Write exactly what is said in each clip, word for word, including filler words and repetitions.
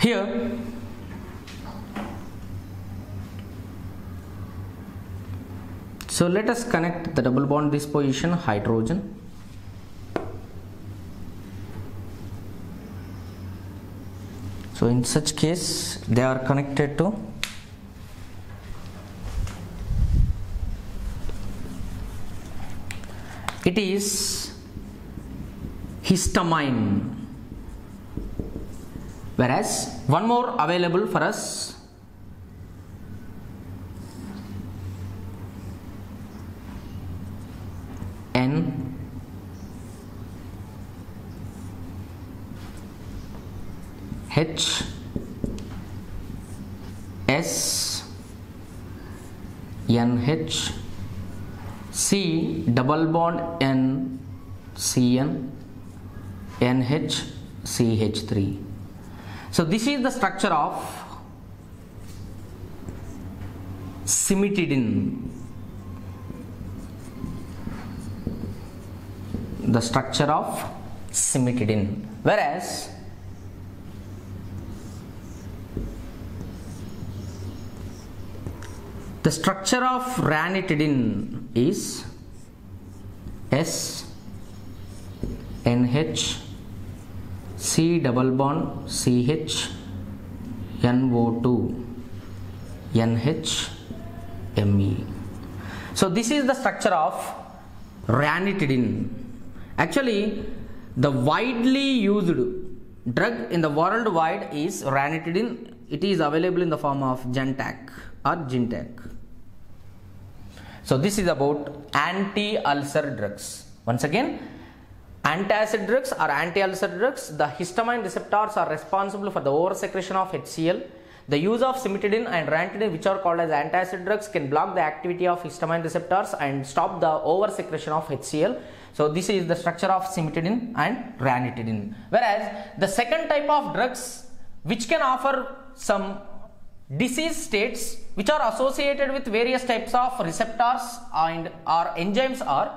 Here so let us connect the double bond this position hydrogen. So in such case they are connected to it is histamine, whereas one more available for us, N H S N H C double bond N C N N H C H three. So this is the structure of cimetidine. The structure of cimetidine, whereas the structure of ranitidine is S N H C double bond C H N O two N H M E. So this is the structure of ranitidine. Actually, the widely used drug in the worldwide is ranitidine. It is available in the form of Gentac or Gintac. So this is about anti-ulcer drugs. Once again, antacid drugs or anti-ulcer drugs, the histamine receptors are responsible for the oversecretion of H C L. The use of cimetidine and ranitidine, which are called as antacid drugs, can block the activity of histamine receptors and stop the oversecretion of H C L. So this is the structure of cimetidine and ranitidine. Whereas the second type of drugs which can offer some disease states which are associated with various types of receptors and or enzymes are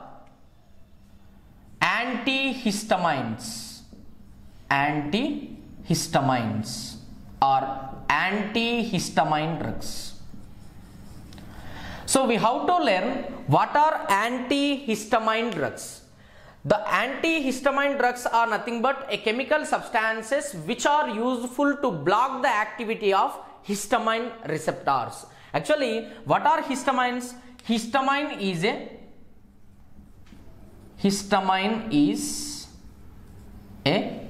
antihistamines. Antihistamines or antihistamine drugs. So we have to learn what are antihistamine drugs. The antihistamine drugs are nothing but a chemical substances which are useful to block the activity of histamine receptors. Actually, what are histamines? Histamine is a histamine is a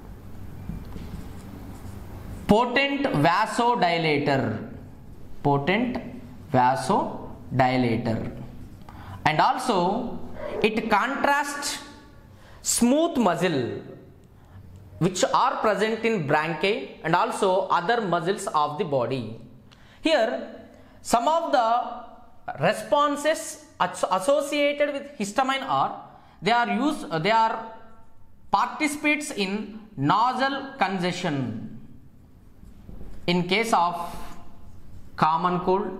potent vasodilator. Potent vasodilator. And also it contrasts smooth muscle which are present in branchi and also other muscles of the body. Here some of the responses associated with histamine are they are used they are participates in nasal congestion in case of common cold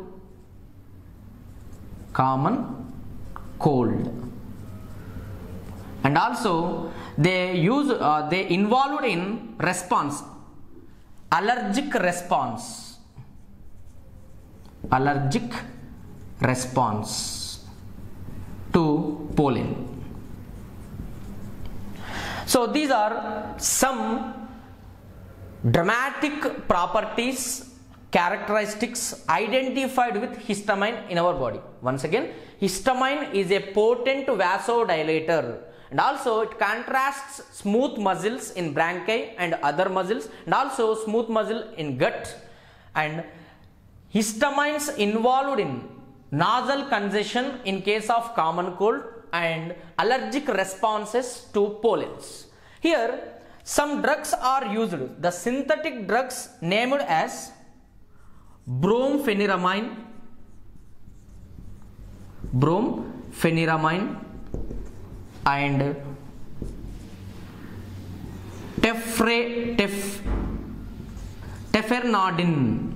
common cold and also they use uh, they involved in response allergic response allergic response to pollen. So these are some dramatic properties characteristics identified with histamine in our body. Once again, histamine is a potent vasodilator and also it contrasts smooth muscles in branchi and other muscles and also smooth muscle in gut, and histamines involved in nasal congestion in case of common cold and allergic responses to pollens. Here some drugs are used, the synthetic drugs named as brompheniramine, brompheniramine and tefre, tef, tefernadine.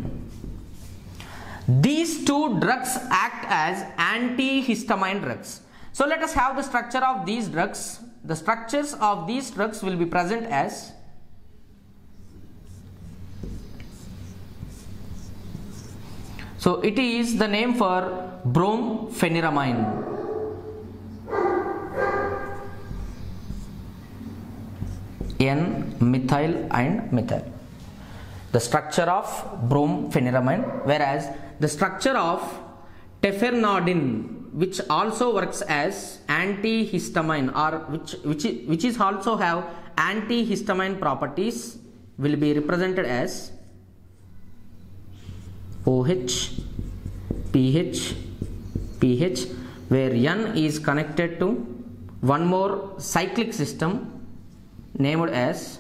These two drugs act as antihistamine drugs. So let us have the structure of these drugs. The structures of these drugs will be present as So it is the name for brompheniramine. N-methyl and methyl. The structure of brompheniramine, whereas the structure of tefernodine, which also works as antihistamine, or which which which is also have antihistamine properties, will be represented as OH, pH, pH, where N is connected to one more cyclic system named as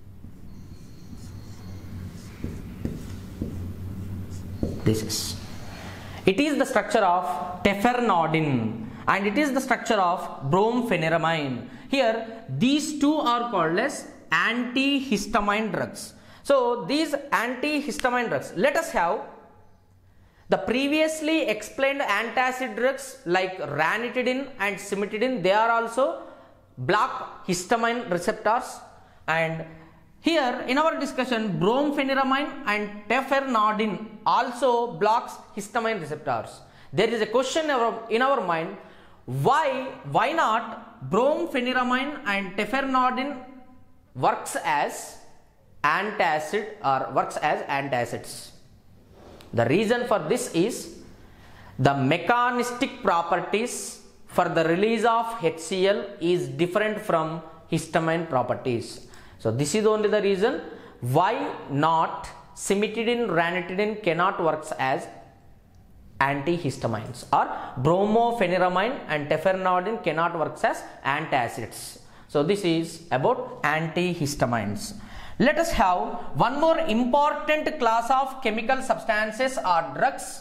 this is. It is the structure of tefernodine and it is the structure of brompheniramine. Here these two are called as antihistamine drugs. So these antihistamine drugs, let us have the previously explained antacid drugs like ranitidine and cimetidine. They are also block histamine receptors, and here in our discussion brompheniramine and tefernodine also blocks histamine receptors. There is a question in our mind, why why not brompheniramine and tefernodine works as antacid or works as antacids? The reason for this is the mechanistic properties for the release of H C l is different from histamine properties. So this is only the reason why not cimetidine, ranitidine cannot works as antihistamines, or brompheniramine and tefernodine cannot works as antacids. So this is about antihistamines. Let us have one more important class of chemical substances or drugs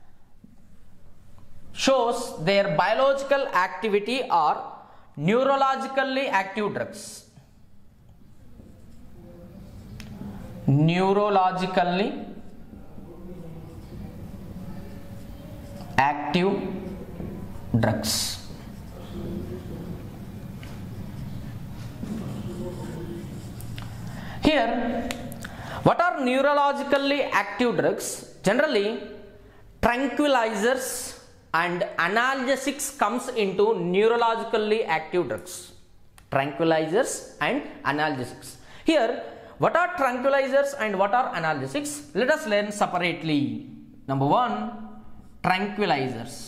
shows their biological activity or neurologically active drugs. Neurologically active drugs. Here, what are neurologically active drugs? Generally, tranquilizers and analgesics comes into neurologically active drugs. Tranquilizers and analgesics. Here, what are tranquilizers and what are analgesics? Let us learn separately. Number one, tranquilizers.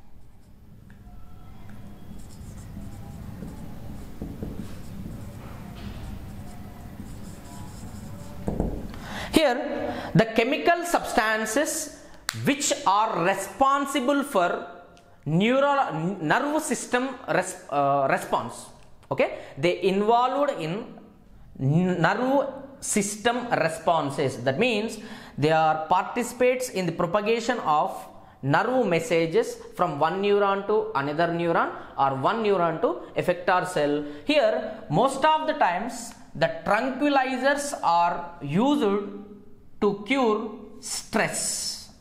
Here, the chemical substances which are responsible for neural nerve system res, uh, response. Okay, they involved in nerve system responses. That means they are participates in the propagation of nerve messages from one neuron to another neuron or one neuron to effector cell. Here, most of the times the tranquilizers are used to cure stress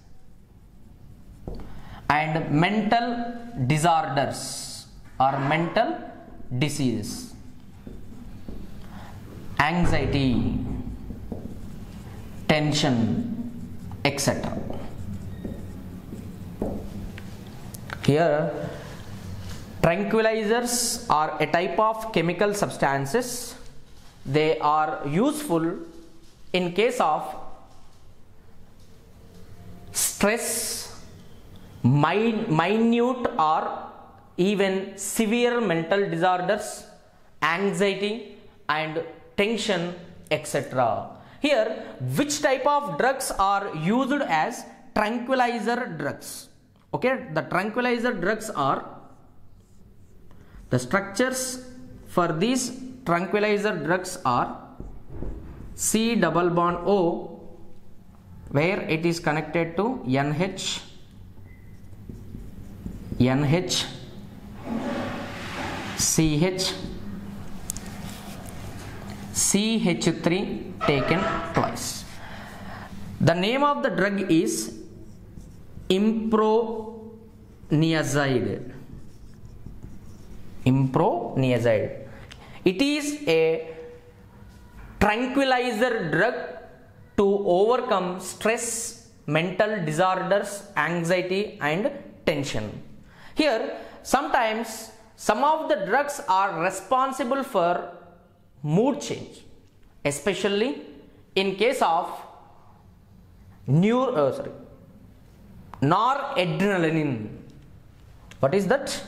and mental disorders or mental diseases, anxiety, tension, et cetera. Here, tranquilizers are a type of chemical substances. They are useful in case of stress, minute or even severe mental disorders, anxiety and tension, et cetera. Here, which type of drugs are used as tranquilizer drugs? Okay, the tranquilizer drugs are, the structures for these tranquilizer drugs are C double bond O, where it is connected to N H, N H, C H, C H three taken twice. The name of the drug is improniazide. Improniazide. It is a tranquilizer drug to overcome stress mental disorders, anxiety and tension. Here, sometimes some of the drugs are responsible for mood change, especially in case of neuro, uh, sorry, noradrenaline. What is that?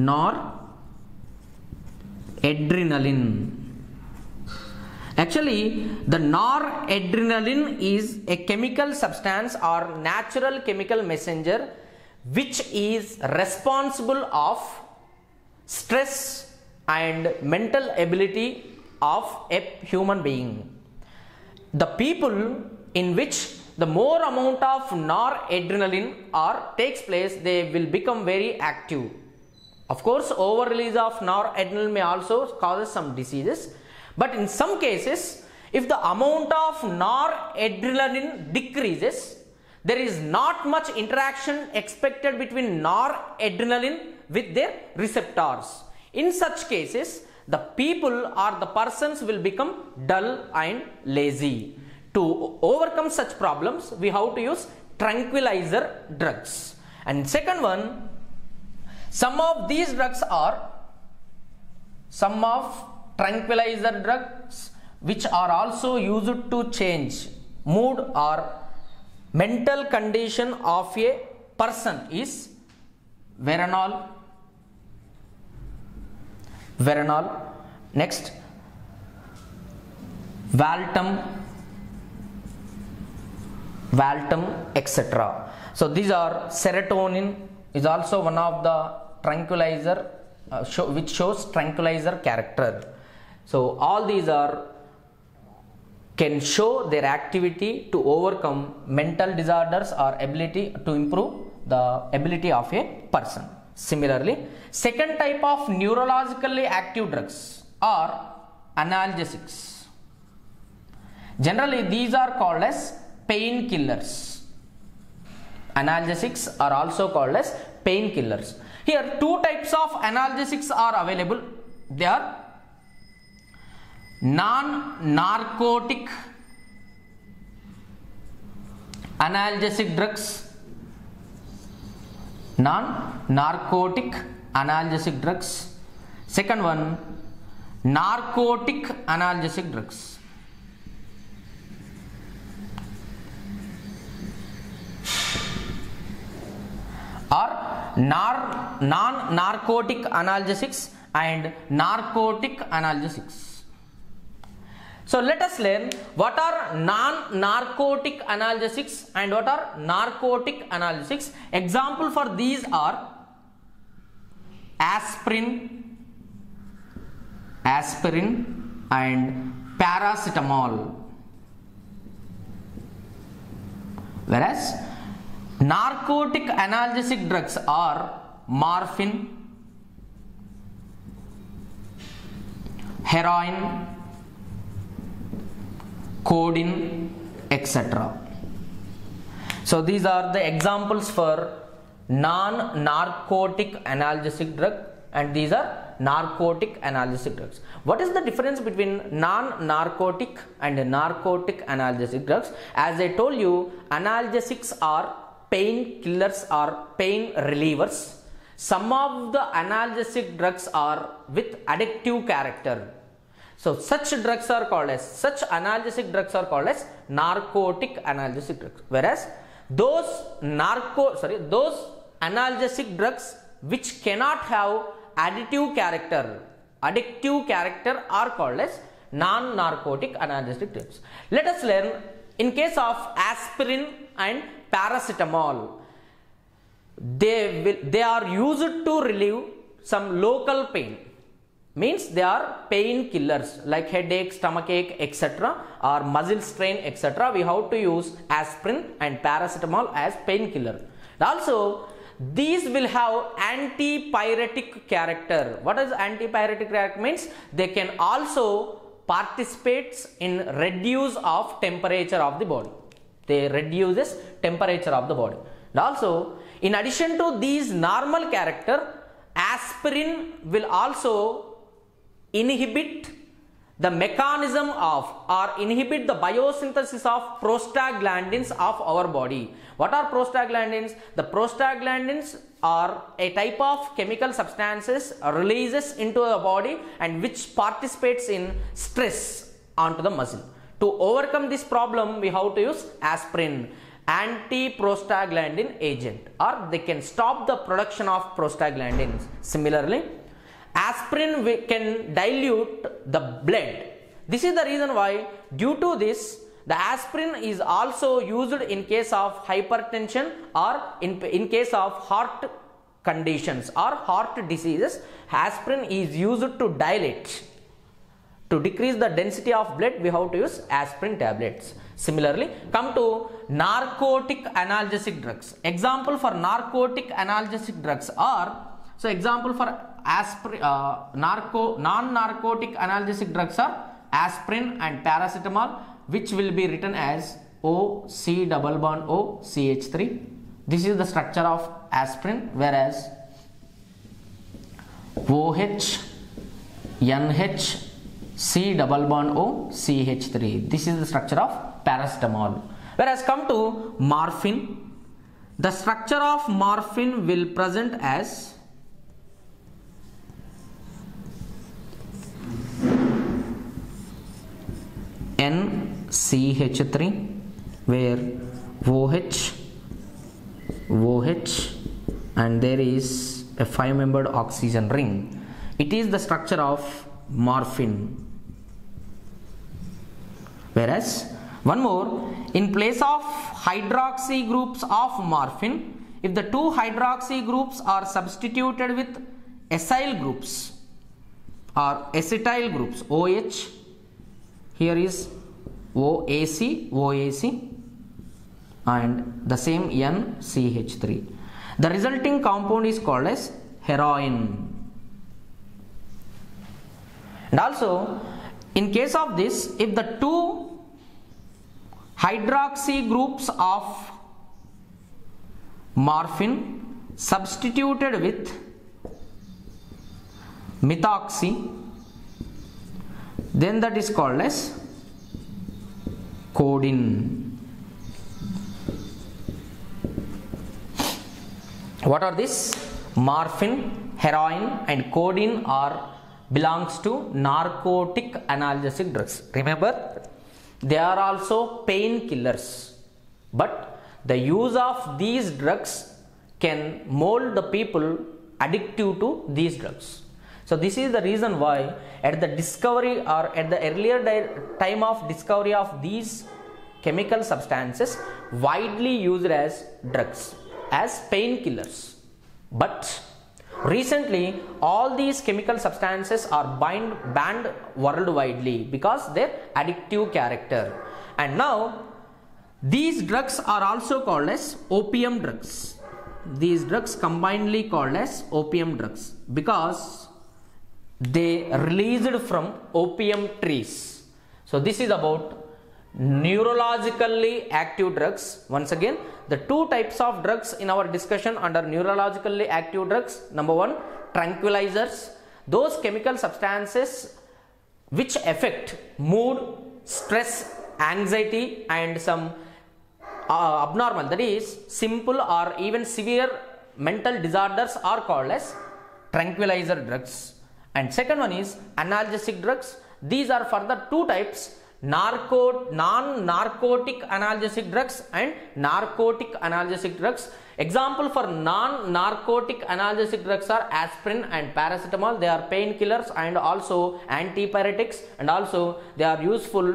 Noradrenaline. Actually, the noradrenaline is a chemical substance or natural chemical messenger which is responsible of stress and mental ability of a human being. The people in which the more amount of noradrenaline or takes place, they will become very active. Of course, over release of noradrenaline may also cause some diseases. But in some cases, if the amount of noradrenaline decreases, there is not much interaction expected between noradrenaline with their receptors. In such cases, the people or the persons will become dull and lazy. To overcome such problems, we have to use tranquilizer drugs. And second one, some of these drugs are some of tranquilizer drugs which are also used to change mood or mental condition of a person is Veronal, Veronal, next Valtum, Valtum, et cetera. So these are serotonin is also one of the tranquilizer uh, show, which shows tranquilizer character. So all these are can show their activity to overcome mental disorders or ability to improve the ability of a person. Similarly, second type of neurologically active drugs are analgesics. Generally, these are called as painkillers. Analgesics are also called as painkillers. Here, two types of analgesics are available. They are non-narcotic analgesic drugs, non-narcotic analgesic drugs. Second one, narcotic analgesic drugs. Or non-narcotic analgesics and narcotic analgesics. So let us learn what are non-narcotic analgesics and what are narcotic analgesics. Example for these are aspirin, aspirin and paracetamol. Whereas narcotic analgesic drugs are morphine, heroin, codeine, et cetera. So these are the examples for non-narcotic analgesic drug and these are narcotic analgesic drugs. What is the difference between non-narcotic and narcotic analgesic drugs? As I told you, analgesics are painkillers or pain relievers. Some of the analgesic drugs are with addictive character. So such drugs are called as, such analgesic drugs are called as narcotic analgesic drugs. Whereas those narco, sorry, those analgesic drugs which cannot have additive character, addictive character are called as non-narcotic analgesic drugs. Let us learn in case of aspirin and paracetamol. They will, they are used to relieve some local pain. Means they are pain killers like headache, stomachache, et cetera or muscle strain, et cetera. We have to use aspirin and paracetamol as painkiller. Also, these will have antipyretic character. What is antipyretic character? Means they can also participate in reduce of temperature of the body. They reduces temperature of the body. And also, in addition to these normal character, aspirin will also inhibit the mechanism of or inhibit the biosynthesis of prostaglandins of our body. What are prostaglandins? The prostaglandins are a type of chemical substances releases into the body and which participates in stress onto the muscle. To overcome this problem, we have to use aspirin, anti-prostaglandin agent, or they can stop the production of prostaglandins. Similarly, aspirin can dilute the blood. This is the reason why, due to this, the aspirin is also used in case of hypertension or in, in case of heart conditions or heart diseases. Aspirin is used to dilate. To decrease the density of blood, we have to use aspirin tablets. Similarly, come to narcotic analgesic drugs. Example for narcotic analgesic drugs are, so example for aspirin, uh, narco, non-narcotic analgesic drugs are aspirin and paracetamol, which will be written as O C double bond O C H three. This is the structure of aspirin, whereas OH, NH, C double bond O C H three. This is the structure of paracetamol. Whereas come to morphine, the structure of morphine will present as N C H three, where OH, OH, and there is a five membered oxygen ring. It is the structure of morphine. Whereas one more, in place of hydroxy groups of morphine, if the two hydroxy groups are substituted with acyl groups or acetyl groups, OH, here is O A C, O A C, and the same N C H three. The resulting compound is called as heroin. And also, in case of this, if the two hydroxy groups of morphine substituted with methoxy, then that is called as codeine. What are these? Morphine, heroin, and codeine are belongs to narcotic analgesic drugs. Remember, they are also painkillers, but the use of these drugs can mold the people addictive to these drugs. So this is the reason why at the discovery or at the earlier time of discovery of these chemical substances widely used as drugs, as painkillers. But recently all these chemical substances are bind, banned worldwide because their addictive character. And now these drugs are also called as opium drugs. These drugs combinedly called as opium drugs because they released from opium trees. So this is about neurologically active drugs. Once again, the two types of drugs in our discussion under neurologically active drugs. Number one, tranquilizers, those chemical substances which affect mood, stress, anxiety, and some uh, abnormal, that is simple or even severe mental disorders are called as tranquilizer drugs. And second one is analgesic drugs. These are for the two types, narco non-narcotic analgesic drugs and narcotic analgesic drugs. Example for non-narcotic analgesic drugs are aspirin and paracetamol. They are painkillers and also antipyretics, and also they are useful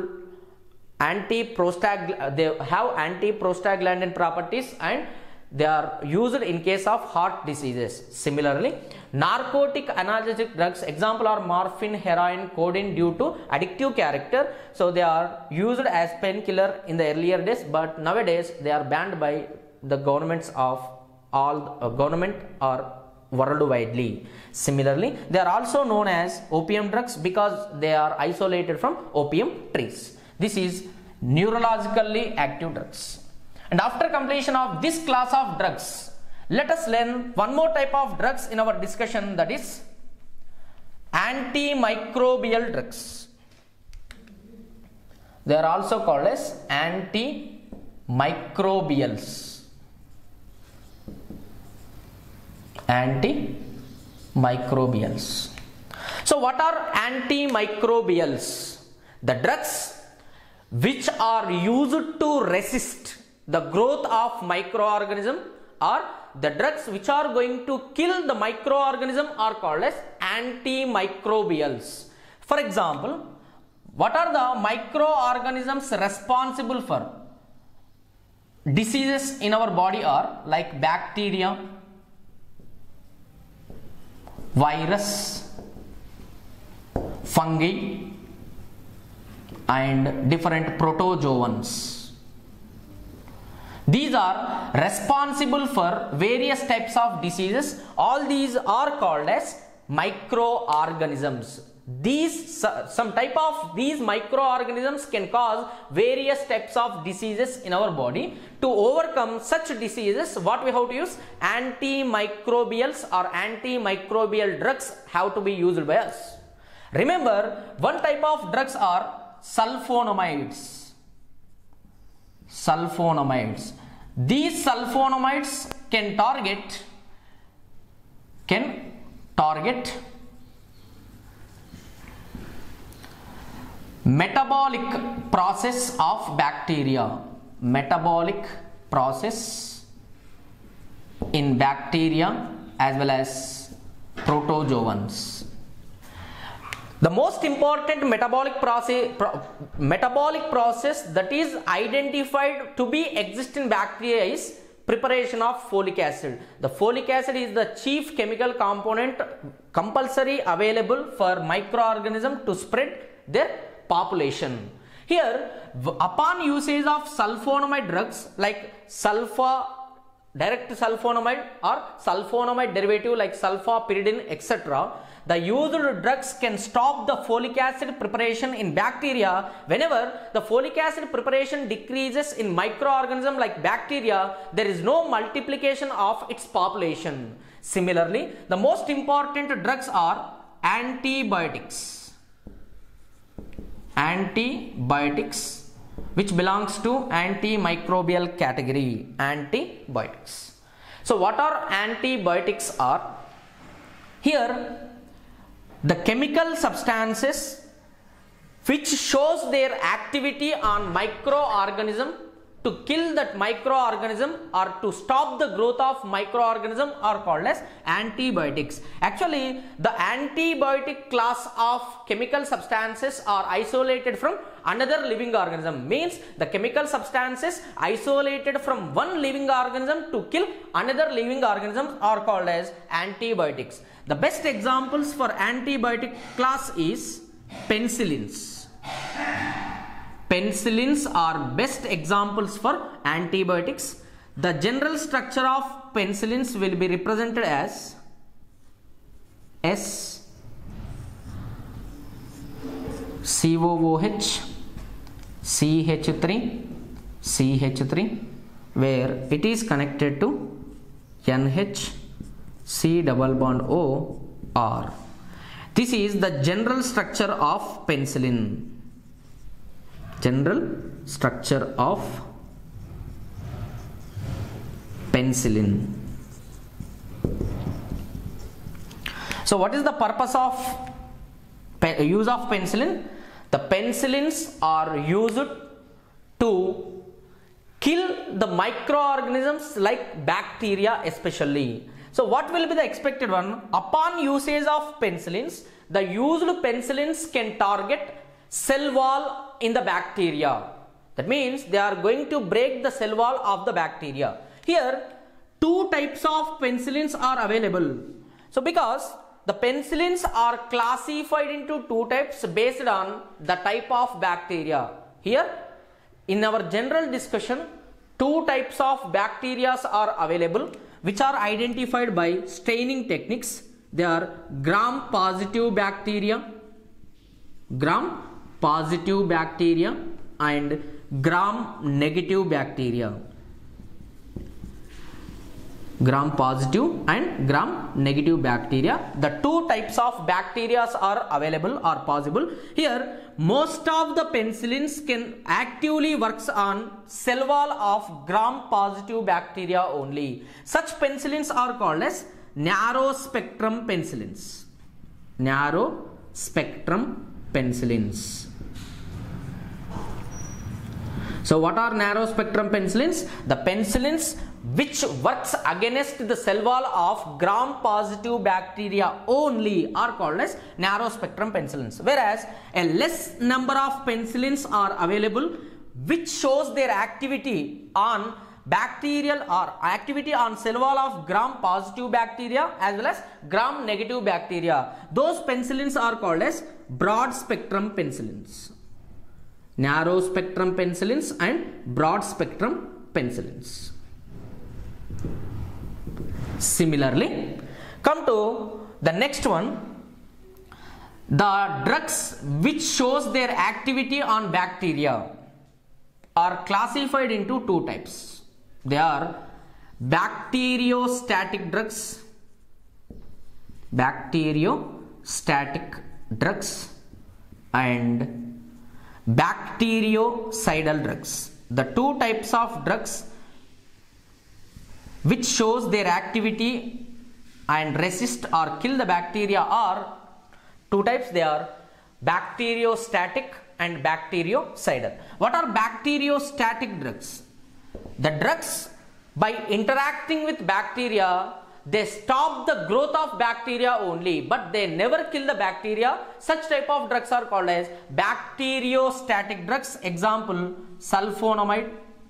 anti-prostag they have anti-prostaglandin properties and they are used in case of heart diseases. Similarly, narcotic analgesic drugs, example are morphine, heroin, codeine, due to addictive character. So they are used as painkiller in the earlier days, but nowadays they are banned by the governments of all uh, government or worldwidely. Similarly, they are also known as opium drugs because they are isolated from opium trees. This is neurologically active drugs. And after completion of this class of drugs, let us learn one more type of drugs in our discussion, that is antimicrobial drugs. They are also called as antimicrobials. Antimicrobials. So what are antimicrobials? The drugs which are used to resist the growth of microorganism, or the drugs which are going to kill the microorganism are called as antimicrobials. For example, what are the microorganisms responsible for diseases in our body are like bacteria, virus, fungi and different protozoans. These are responsible for various types of diseases. All these are called as microorganisms. These some type of these microorganisms can cause various types of diseases in our body. To overcome such diseases, what we have to use? Antimicrobials or antimicrobial drugs have to be used by us. Remember, one type of drugs are sulfonamides. Sulfonamides. These sulfonamides can target can target metabolic process of bacteria. Metabolic process in bacteria as well as protozoans. The most important metabolic process, pro, metabolic process that is identified to be exist in bacteria is preparation of folic acid. The folic acid is the chief chemical component compulsory available for microorganism to spread their population. Here, upon usage of sulfonamide drugs like sulfa, direct sulfonamide or sulfonamide derivative like sulfapyridine, et cetera, the used drugs can stop the folic acid preparation in bacteria. Whenever the folic acid preparation decreases in microorganism like bacteria, there is no multiplication of its population. Similarly, the most important drugs are antibiotics. Antibiotics, which belongs to antimicrobial category. Antibiotics. So what are antibiotics are? Here, the chemical substances which shows their activity on microorganism to kill that microorganism or to stop the growth of microorganism are called as antibiotics. Actually, the antibiotic class of chemical substances are isolated from another living organism. Means the chemical substances isolated from one living organism to kill another living organism are called as antibiotics. The best examples for antibiotic class is penicillins. Penicillins are best examples for antibiotics. The general structure of penicillins will be represented as S C O O H C H three C H three, where it is connected to N H C double bond O R. This is the general structure of penicillin. General structure of penicillin. So what is the purpose of use of penicillin? The penicillins are used to kill the microorganisms like bacteria especially. So what will be the expected one? Upon usage of penicillins, the used penicillins can target cell wall in the bacteria. That means they are going to break the cell wall of the bacteria. Here, two types of penicillins are available. So because the penicillins are classified into two types based on the type of bacteria. Here, in our general discussion, two types of bacteria are available, which are identified by staining techniques. They are gram positive bacteria, gram positive bacteria and gram negative bacteria. gram positive and gram negative bacteria. The two types of bacteria are available or possible. Here most of the penicillins can actively works on cell wall of gram positive bacteria only. Such penicillins are called as narrow spectrum penicillins. Narrow spectrum penicillins. So what are narrow spectrum penicillins? The penicillins which works against the cell wall of gram positive bacteria only are called as narrow spectrum penicillins, whereas a less number of penicillins are available which shows their activity on bacterial or activity on cell wall of gram positive bacteria as well as gram negative bacteria. Those penicillins are called as broad spectrum penicillins. Narrow spectrum penicillins and broad spectrum penicillins. Similarly, come to the next one. The drugs which shows their activity on bacteria are classified into two types. They are bacteriostatic drugs, bacteriostatic drugs and bactericidal drugs. The two types of drugs which shows their activity and resist or kill the bacteria are two types. They are bacteriostatic and bactericidal. What are bacteriostatic drugs? The drugs, by interacting with bacteria, they stop the growth of bacteria only, but they never kill the bacteria. Such type of drugs are called as bacteriostatic drugs. Example, sulfonamide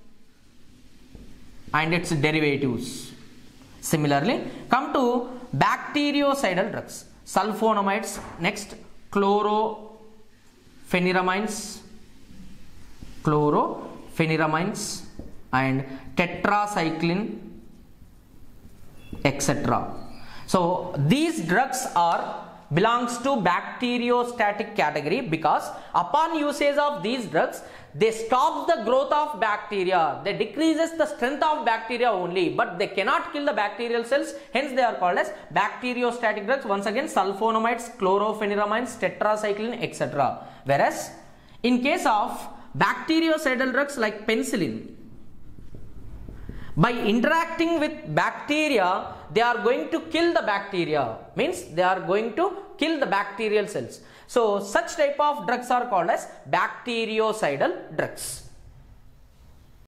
and its derivatives. Similarly, come to bactericidal drugs. Sulfonamides, next chlorophenyramines, chlorophenyramines and tetracycline, et cetera. So these drugs are belongs to bacteriostatic category because upon usage of these drugs, they stop the growth of bacteria. They decreases the strength of bacteria only, but they cannot kill the bacterial cells. Hence they are called as bacteriostatic drugs. Once again, sulfonamides, chlorophenyramines, tetracycline, et cetera. Whereas in case of bactericidal drugs like penicillin, by interacting with bacteria, they are going to kill the bacteria. Means they are going to kill the bacterial cells. So such type of drugs are called as bactericidal drugs.